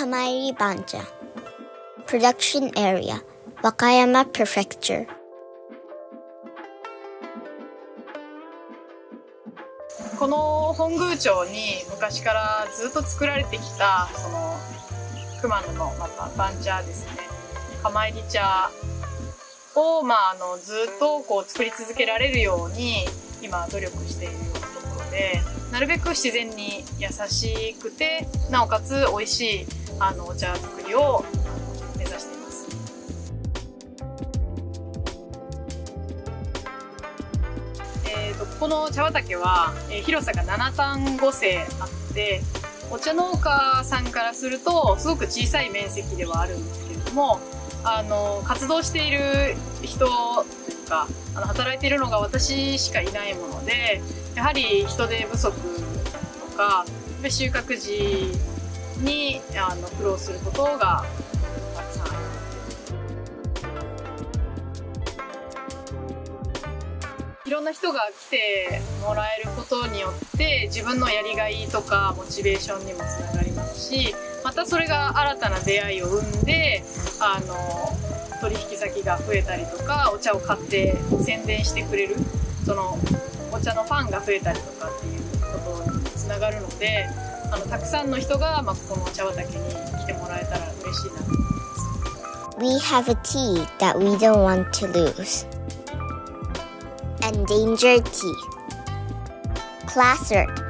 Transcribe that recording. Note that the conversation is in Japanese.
Kamairi Banja. Production area, Wakayama Prefecture. この本宮町に昔からずっと作られてきたその熊野のまた番茶ですね、釜入り茶を、ずっとこう作り続けられるように今努力しているようなところで、なるべく自然に優しくてなおかつ美味しいお茶作りを目指しています。この茶畑は広さが7単5世あって、お茶農家さんからするとすごく小さい面積ではあるんですけれども、活動している人というか働いているのが私しかいないもので、やはり人手不足とか収穫時に苦労することがたくさんあります。いろんな人が来てもらえることによって自分のやりがいとかモチベーションにもつながりますし、またそれが新たな出会いを生んで取引先が増えたりとか、お茶を買って宣伝してくれるそのお茶のファンが増えたりとかっていうことにつながるので、たくさんの人が、この茶畑に来てもらえたら嬉しいなと思います。 We have a tea that we don't want to lose. Endangered tea. Class Art.